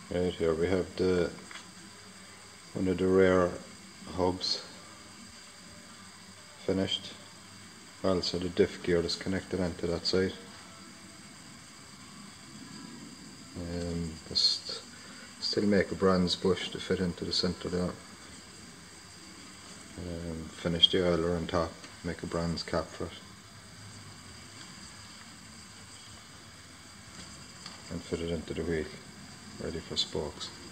Right here we have one of the rear hubs finished. Also the diff gear is connected onto that side. Just still make a bronze bush to fit into the centre there. Finish the oiler on top, make a bronze cap for it, and fit it into the wheel, ready for spokes.